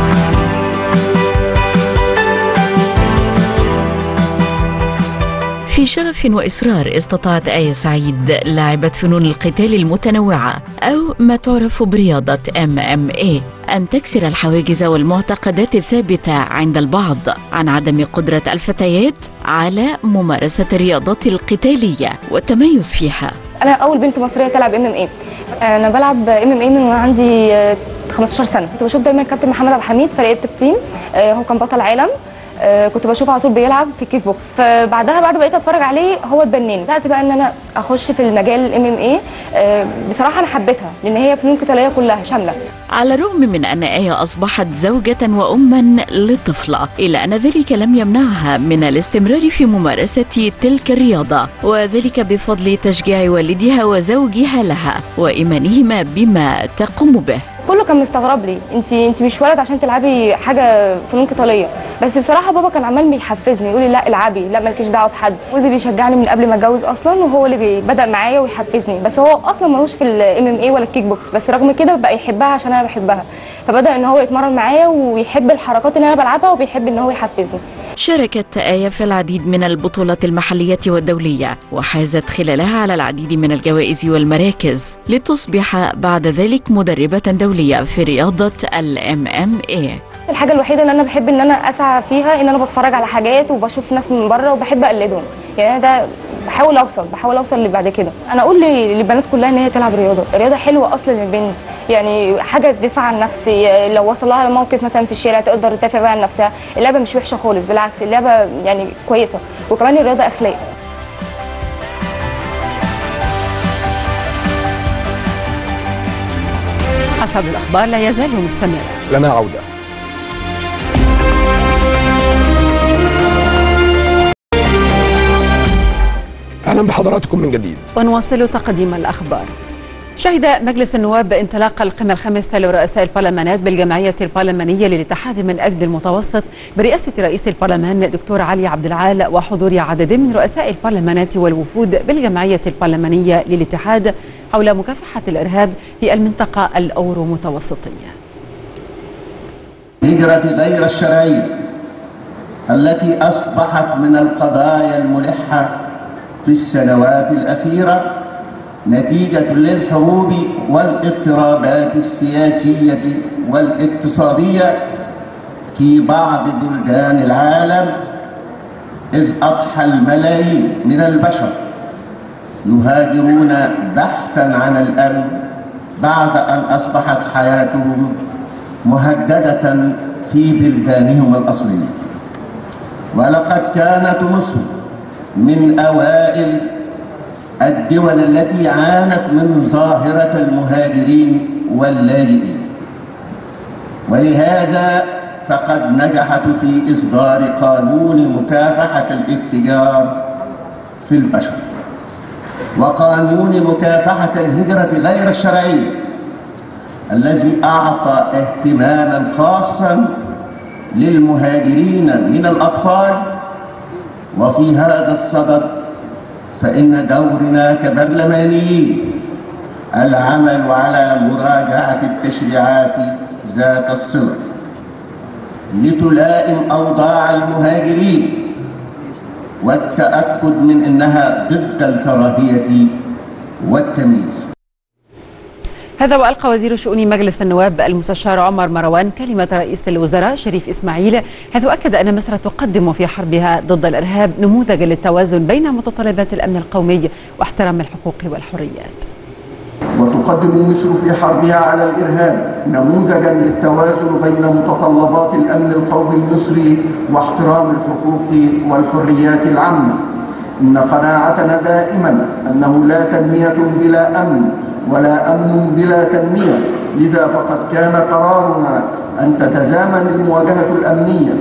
في شغف وإصرار استطاعت آية سعيد لاعبة فنون القتال المتنوعة أو ما تعرف برياضة إم إم إيه أن تكسر الحواجز والمعتقدات الثابتة عند البعض عن عدم قدرة الفتيات على ممارسة الرياضات القتالية والتميز فيها. أنا أول بنت مصرية تلعب إم إم إيه. أنا بلعب إم إم إيه من عندي خمستاشر سنة. كنت بشوف دايما كابتن محمد عبد الحميد فريق التوب تيم، هو كان بطل عالم. كنت بشوفه على طول بيلعب في الكيك بوكس، فبعدها بعد ما بقيت اتفرج عليه هو اتبناني. بدات بقى ان انا اخش في المجال الام ام اي. بصراحه انا حبيتها لان هي فنون قتاليه كلها شامله. على الرغم من ان آية اصبحت زوجة واما لطفلة، الا ان ذلك لم يمنعها من الاستمرار في ممارسة تلك الرياضة، وذلك بفضل تشجيع والدها وزوجها لها وايمانهما بما تقوم به. كله كان مستغرب لي، انت انت مش ولد عشان تلعبي حاجه فنون قتاليه. بس بصراحه بابا كان عمال بيحفزني يقول لي لا العبي، لا مالكيش دعوه بحد. جوزي بيشجعني من قبل ما اتجوز اصلا، وهو اللي بدا معايا ويحفزني. بس هو اصلا ملوش في الام ام اي ولا الكيك بوكس، بس رغم كده بقى يحبها عشان انا بحبها، فبدا ان هو يتمرن معايا ويحب الحركات اللي انا بلعبها وبيحب ان هو يحفزني. شاركت آية في العديد من البطولات المحلية والدولية، وحازت خلالها على العديد من الجوائز والمراكز، لتصبح بعد ذلك مدربة دولية في رياضة الام ام اي. الحاجة الوحيدة اللي أنا بحب إن أنا أسعى فيها إن أنا بتفرج على حاجات وبشوف ناس من بره وبحب أقلدهم. يعني أنا ده بحاول أوصل بحاول أوصل اللي بعد كده. أنا أقول للبنات كلها إن هي تلعب رياضة، الرياضة حلوة أصلا للبنت، يعني حاجة تدافع عن نفسي. لو وصل لها موقف مثلا في الشارع تقدر تدافع بقى عن نفسها. اللعبة مش وحشة خالص، بالعكس اللعبة يعني كويسة، وكمان الرياضة أخلاق. أصحاب الأخبار لا يزال مستمرا. لنا عودة. أهلا بحضراتكم من جديد. ونواصل تقديم الأخبار. شهد مجلس النواب انطلاق القمة الخامسة لرؤساء البرلمانات بالجمعية البرلمانية للاتحاد من أجل المتوسط برئاسة رئيس البرلمان دكتور علي عبد العال وحضور عدد من رؤساء البرلمانات والوفود بالجمعية البرلمانية للاتحاد حول مكافحة الإرهاب في المنطقة الأورو متوسطية. الهجرة غير الشرعية التي أصبحت من القضايا الملحة في السنوات الأخيرة نتيجة للحروب والاضطرابات السياسية والاقتصادية في بعض بلدان العالم، إذ أضحى الملايين من البشر يهاجرون بحثا عن الأمن بعد أن أصبحت حياتهم مهددة في بلدانهم الأصلية. ولقد كانت مصر من أوائل الدول التي عانت من ظاهرة المهاجرين واللاجئين، ولهذا فقد نجحت في إصدار قانون مكافحة الاتجار في البشر وقانون مكافحة الهجرة غير الشرعية الذي أعطى اهتماما خاصا للمهاجرين من الأطفال. وفي هذا الصدد فإن دورنا كبرلمانيين العمل على مراجعة التشريعات ذات الصلة لتلائم أوضاع المهاجرين والتأكد من أنها ضد الكراهية والتمييز. هذا وألقى وزير شؤون مجلس النواب المستشار عمر مروان كلمة رئيس الوزراء شريف إسماعيل، حيث أكد أن مصر تقدم في حربها ضد الإرهاب نموذجا للتوازن بين متطلبات الأمن القومي واحترام الحقوق والحريات. وتقدم مصر في حربها على الإرهاب نموذجا للتوازن بين متطلبات الأمن القومي المصري واحترام الحقوق والحريات العامة. إن قناعتنا دائما أنه لا تنمية بلا أمن ولا أمن بلا تنمية، لذا فقد كان قرارنا أن تتزامن المواجهة الأمنية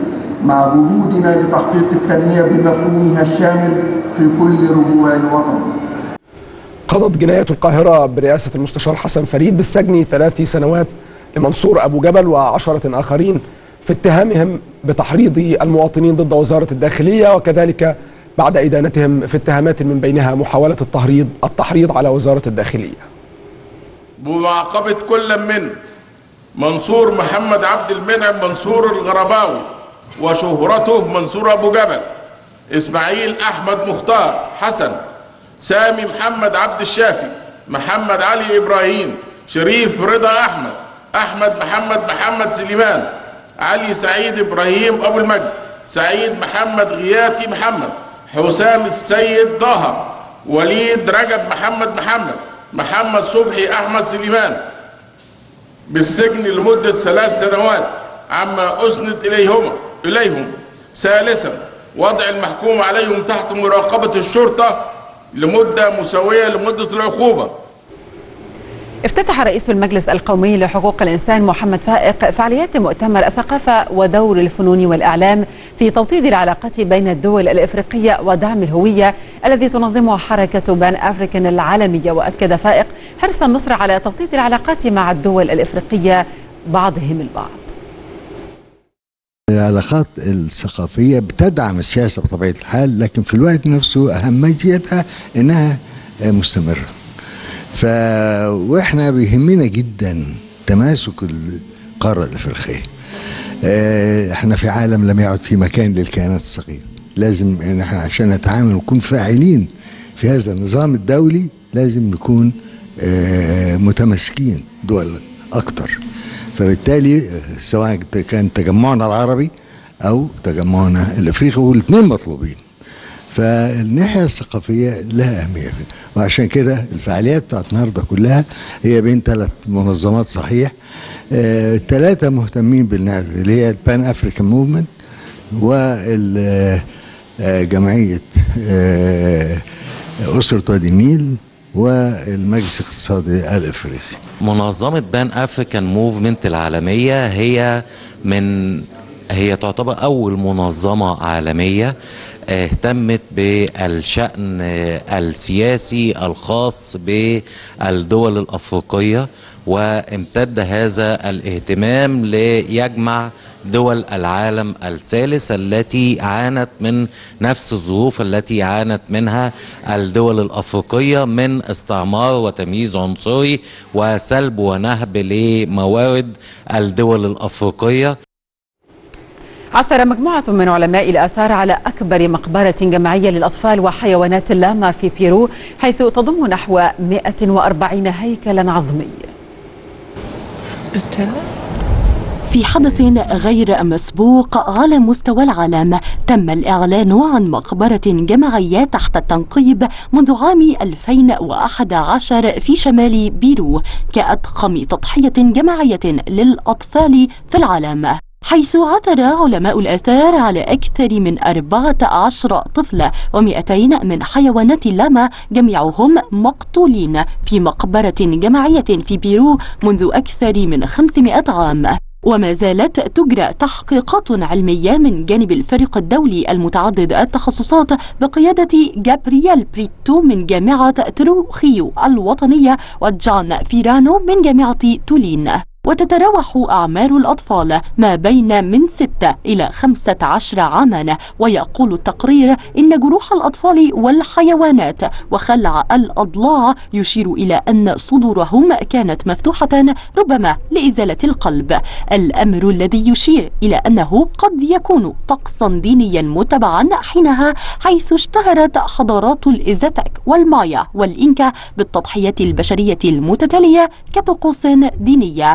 مع جهودنا لتحقيق التنمية بمفهومها الشامل في كل ربوع الوطن. قضت جناية القاهرة برئاسة المستشار حسن فريد بالسجن ثلاث سنوات لمنصور أبو جبل وعشرة آخرين في اتهامهم بتحريض المواطنين ضد وزارة الداخلية، وكذلك بعد إدانتهم في اتهامات من بينها محاولة التحريض التحريض على وزارة الداخلية. بمعاقبة كل من منصور محمد عبد المنعم منصور الغرباوي وشهرته منصور أبو جبل، إسماعيل أحمد مختار حسن، سامي محمد عبد الشافي، محمد علي إبراهيم، شريف رضا أحمد، أحمد محمد محمد سليمان، علي سعيد إبراهيم أبو المجد، سعيد محمد غياتي محمد، حسام السيد طه، وليد رجب محمد محمد، محمد صبحي أحمد سليمان بالسجن لمدة ثلاث سنوات عما أسند إليهم إليهم. ثالثا وضع المحكوم عليهم تحت مراقبة الشرطة لمدة مساوية لمدة العقوبة. افتتح رئيس المجلس القومي لحقوق الإنسان محمد فائق فعاليات مؤتمر الثقافة ودور الفنون والإعلام في توطيد العلاقات بين الدول الإفريقية ودعم الهوية الذي تنظمه حركة بان أفريكان العالمية. وأكد فائق حرص مصر على توطيد العلاقات مع الدول الإفريقية بعضهم البعض. العلاقات الثقافية بتدعم السياسة بطبيعة الحال، لكن في الوقت نفسه أهميتها إنها مستمرة. ف واحنا بيهمنا جدا تماسك القاره الافريقيه. احنا في عالم لم يعد في مكان للكيانات الصغيره، لازم ان احنا عشان نتعامل ونكون فاعلين في هذا النظام الدولي لازم نكون متماسكين دول اكتر. فبالتالي سواء كان تجمعنا العربي او تجمعنا الافريقي والاثنين مطلوبين. فالناحية الثقافية لها أهمية، وعشان كده الفعاليات بتاعت النهارده كلها هي بين ثلاث منظمات صحيح، الثلاثة مهتمين بالنقل اللي هي البان أفريكان موفمنت والجمعية أسرة وادي النيل والمجلس الاقتصادي الافريقي. منظمة بان افريكان موفمنت العالمية هي من هي تعتبر أول منظمة عالمية اهتمت بالشأن السياسي الخاص بالدول الأفريقية، وامتد هذا الاهتمام ليجمع دول العالم الثالث التي عانت من نفس الظروف التي عانت منها الدول الأفريقية من استعمار وتمييز عنصري وسلب ونهب لموارد الدول الأفريقية. عثر مجموعة من علماء الآثار على أكبر مقبرة جماعية للأطفال وحيوانات اللاما في بيرو، حيث تضم نحو مئة وأربعين هيكلا عظمي. في حدث غير مسبوق على مستوى العالم تم الإعلان عن مقبرة جماعية تحت التنقيب منذ عام ألفين وأحد عشر في شمال بيرو كأضخم تضحية جماعية للأطفال في العالم، حيث عثر علماء الآثار على أكثر من أربعة عشر طفلة ومئتين من حيوانات اللاما جميعهم مقتولين في مقبرة جماعية في بيرو منذ أكثر من خمسمائة عام. وما زالت تجرى تحقيقات علمية من جانب الفريق الدولي المتعدد التخصصات بقيادة جابرييل بريتو من جامعة تروخيو الوطنية وجان فيرانو من جامعة تولين. وتتراوح أعمار الأطفال ما بين من ستة إلى خمسة عشر عاما، ويقول التقرير إن جروح الأطفال والحيوانات وخلع الأضلاع يشير إلى أن صدورهم كانت مفتوحة ربما لإزالة القلب، الأمر الذي يشير إلى أنه قد يكون طقسا دينيا متبعا حينها، حيث اشتهرت حضارات الإزتك والمايا والإنكا بالتضحيات البشرية المتتالية كطقوس دينية.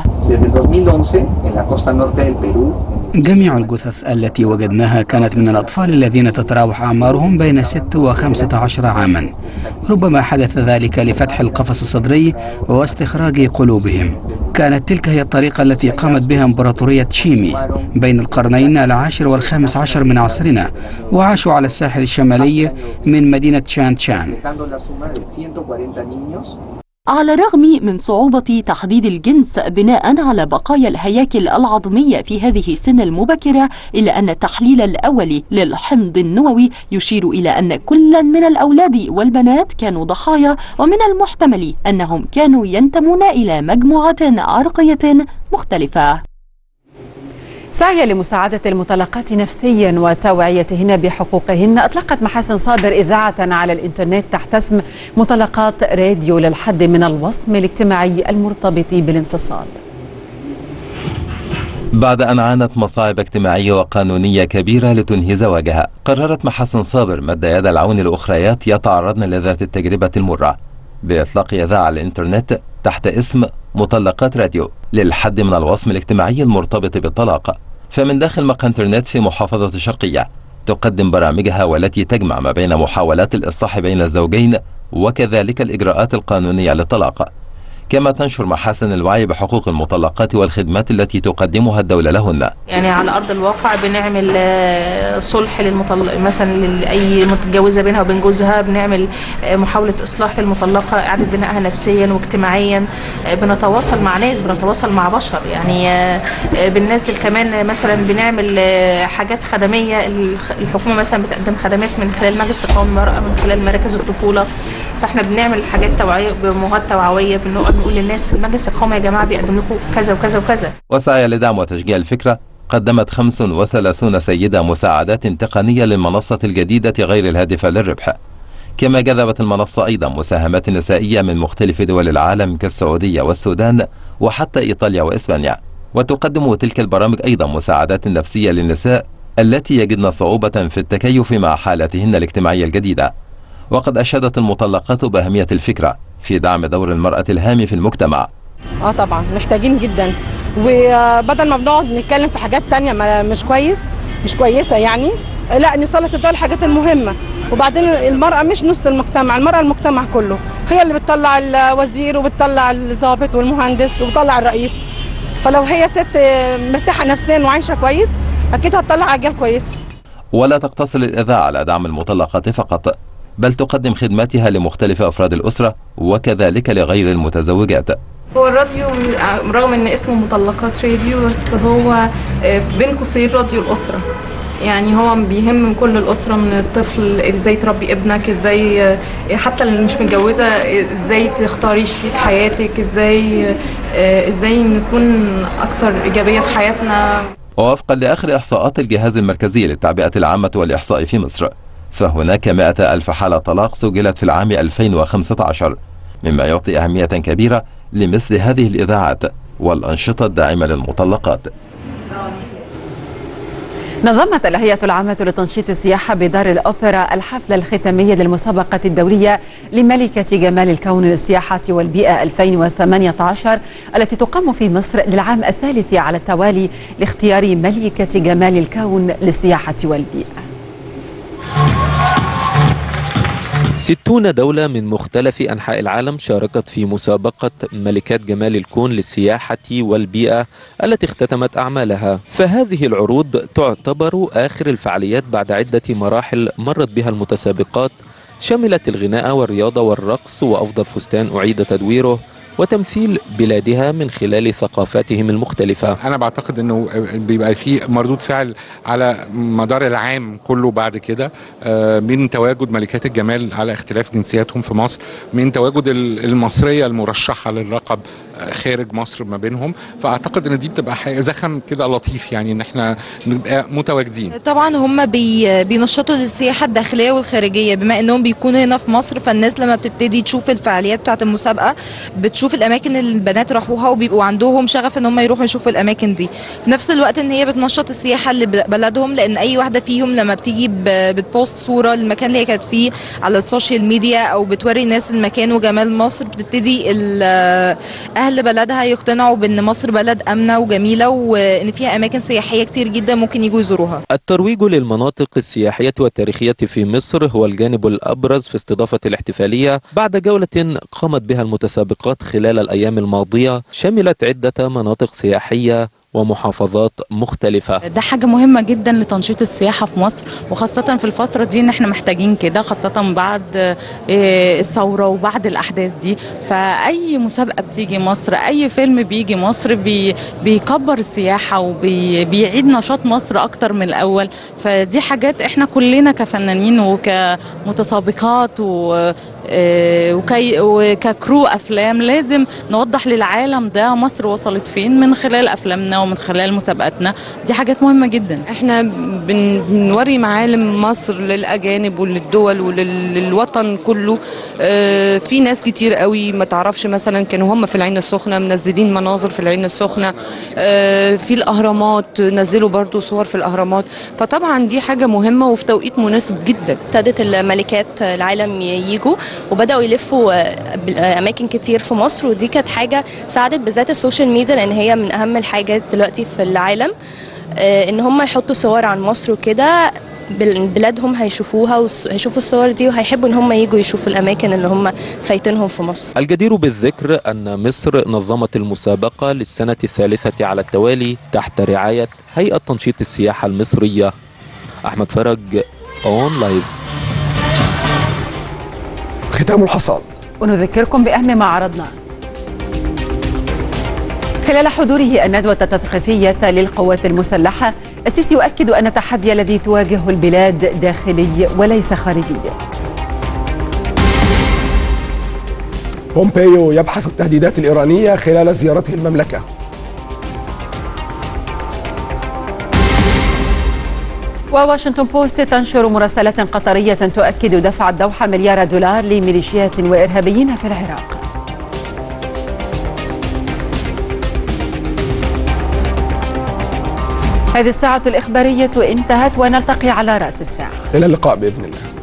جميع الجثث التي وجدناها كانت من الأطفال الذين تتراوح أعمارهم بين ست وخمسة عشر عاما، ربما حدث ذلك لفتح القفص الصدري واستخراج قلوبهم. كانت تلك هي الطريقة التي قامت بها إمبراطورية شيمي بين القرنين العاشر والخامس عشر من عصرنا، وعاشوا على الساحل الشمالي من مدينة شان تشان. على الرغم من صعوبة تحديد الجنس بناء على بقايا الهياكل العظمية في هذه السن المبكرة، إلا أن التحليل الأولي للحمض النووي يشير إلى أن كل من الأولاد والبنات كانوا ضحايا، ومن المحتمل أنهم كانوا ينتمون إلى مجموعة عرقية مختلفة. سعيا لمساعدة المطلقات نفسيا وتوعيتهن بحقوقهن، أطلقت محاسن صابر إذاعة على الإنترنت تحت اسم مطلقات راديو للحد من الوصم الاجتماعي المرتبط بالانفصال. بعد أن عانت مصاعب اجتماعية وقانونية كبيرة لتنهي زواجها، قررت محاسن صابر مد يد العون لأخريات يتعرضن لذات التجربة المرة بإطلاق إذاعة على الإنترنت تحت اسم مطلقات راديو للحد من الوصم الاجتماعي المرتبط بالطلاق. فمن داخل مقهى انترنت في محافظة الشرقية تقدم برامجها والتي تجمع ما بين محاولات الإصلاح بين الزوجين وكذلك الإجراءات القانونية للطلاق، كما تنشر محاسن الوعي بحقوق المطلقات والخدمات التي تقدمها الدولة لهن. يعني على أرض الواقع بنعمل صلح للمطلق مثلا لأي متجوزة بينها وبين جوزها، بنعمل محاولة إصلاح للمطلقة، إعادة بنائها نفسيا واجتماعيا، بنتواصل مع ناس، بنتواصل مع بشر، يعني بننزل كمان مثلا بنعمل حاجات خدمية. الحكومة مثلا بتقدم خدمات من خلال مجلس القومي للمرأة، من خلال مراكز الطفولة، فاحنا بنعمل حاجات توعية بمهات توعوية، بنقعد نقول للناس المجلس القومي يا جماعة بيقدم لكم كذا وكذا وكذا. وسعي لدعم وتشجيع الفكرة، قدمت خمس وثلاثين سيدة مساعدات تقنية للمنصة الجديدة غير الهادفة للربح، كما جذبت المنصة أيضا مساهمات نسائية من مختلف دول العالم كالسعودية والسودان وحتى إيطاليا وإسبانيا. وتقدم تلك البرامج أيضا مساعدات نفسية للنساء التي يجدن صعوبة في التكيف مع حالتهن الاجتماعية الجديدة. وقد أشادت المطلقات بأهمية الفكرة في دعم دور المرأة الهام في المجتمع. اه طبعا محتاجين جدا، وبدل ما بنقعد نتكلم في حاجات تانية مش كويس مش كويسة يعني، لا نسلط الضوء على الحاجات المهمة. وبعدين المرأة مش نص المجتمع، المرأة المجتمع كله، هي اللي بتطلع الوزير وبتطلع الضابط والمهندس وبتطلع الرئيس. فلو هي ست مرتاحة نفسيا وعايشة كويس أكيد هتطلع أجيال كويس. ولا تقتصر الإذاعة على دعم المطلقات فقط، بل تقدم خدماتها لمختلف أفراد الأسرة وكذلك لغير المتزوجات. هو الراديو رغم ان اسمه مطلقات راديو، بس هو بين قوسين راديو الأسرة، يعني هو بيهم كل الأسرة، من الطفل ازاي تربي ابنك، ازاي حتى اللي مش متجوزة ازاي تختاري شريك حياتك، ازاي ازاي نكون أكتر إيجابية في حياتنا. ووفقا لآخر إحصاءات الجهاز المركزي للتعبئة العامة والإحصاء في مصر، فهناك مئة ألف حالة طلاق سجلت في العام ألفين وخمسة عشر، مما يعطي أهمية كبيرة لمثل هذه الإذاعات والأنشطة الداعمة للمطلقات. نظمت الهيئة العامة لتنشيط السياحة بدار الأوبرا الحفلة الختامية للمسابقة الدولية لملكة جمال الكون للسياحة والبيئة ألفين وثمانية عشر، التي تقام في مصر للعام الثالث على التوالي لاختيار ملكة جمال الكون للسياحة والبيئة. ستون دولة من مختلف أنحاء العالم شاركت في مسابقة ملكات جمال الكون للسياحة والبيئة التي اختتمت أعمالها. فهذه العروض تعتبر آخر الفعاليات بعد عدة مراحل مرت بها المتسابقات، شملت الغناء والرياضة والرقص وأفضل فستان أعيد تدويره وتمثيل بلادها من خلال ثقافاتهم المختلفة. أنا بعتقد أنه بيبقى في مردود فعل على مدار العام كله بعد كده، من تواجد ملكات الجمال على اختلاف جنسياتهم في مصر، من تواجد المصرية المرشحة للقب خارج مصر ما بينهم. فأعتقد أن دي بتبقى زخم كده لطيف، يعني أن احنا نبقى متواجدين. طبعا هم بي بينشطوا للسياحة الداخلية والخارجية، بما أنهم بيكونوا هنا في مصر، فالناس لما بتبتدي تشوف الفعاليات بتاعة المسابقة بتشوف الاماكن اللي البنات راحوها وبيبقوا عندهم شغف ان هم يروحوا يشوفوا الاماكن دي. في نفس الوقت ان هي بتنشط السياحه اللي بلدهم، لان اي واحده فيهم لما بتيجي بتبوست صوره للمكان اللي هي كانت فيه على السوشيال ميديا او بتوري الناس المكان وجمال مصر، بتبتدي اهل بلدها يقتنعوا بان مصر بلد امنه وجميله وان فيها اماكن سياحيه كتير جدا ممكن يجوا يزوروها. الترويج للمناطق السياحيه والتاريخيه في مصر هو الجانب الابرز في استضافه الاحتفاليه بعد جوله قامت بها المتسابقات خلال الأيام الماضية، شملت عدة مناطق سياحية ومحافظات مختلفة. ده حاجة مهمة جدا لتنشيط السياحة في مصر، وخاصة في الفترة دي ان احنا محتاجين كده، خاصة بعد الثورة وبعد الأحداث دي. فأي مسابقة بتيجي مصر، أي فيلم بيجي مصر بي بيكبر السياحة وبيعيد نشاط مصر أكتر من الأول. فدي حاجات احنا كلنا كفنانين وكمتسابقات و وكي وككرو افلام لازم نوضح للعالم ده مصر وصلت فين من خلال افلامنا ومن خلال مسابقاتنا. دي حاجات مهمه جدا. احنا بنوري معالم مصر للاجانب وللدول وللوطن كله. اه في ناس كتير قوي ما تعرفش، مثلا كانوا هم في العين السخنه منزلين مناظر في العين السخنه، اه في الاهرامات نزلوا برضو صور في الاهرامات. فطبعا دي حاجه مهمه وفي توقيت مناسب جدا. ابتدت الملكات العالم ييجوا وبداوا يلفوا اماكن كتير في مصر، ودي كانت حاجه ساعدت بالذات السوشيال ميديا، لان هي من اهم الحاجات دلوقتي في العالم، ان هم يحطوا صور عن مصر وكده. بلادهم هيشوفوها وهيشوفوا الصور دي وهيحبوا ان هم ييجوا يشوفوا الاماكن اللي هم فايتينهم في مصر. الجدير بالذكر ان مصر نظمت المسابقه للسنه الثالثه على التوالي تحت رعايه هيئه تنشيط السياحه المصريه. احمد فرج، اون لايف. ختام الحصاد، ونذكركم بأهم ما عرضنا. خلال حضوره الندوة التثقيفية للقوات المسلحة، السيسي يؤكد أن التحدي الذي تواجهه البلاد داخلي وليس خارجي. بومبيو يبحث التهديدات الإيرانية خلال زيارته المملكة. وواشنطن بوست تنشر مراسلات قطرية تؤكد دفع الدوحة مليار دولار لميليشيات وإرهابيين في العراق. هذه الساعة الإخبارية انتهت، ونلتقي على رأس الساعة. إلى اللقاء بإذن الله.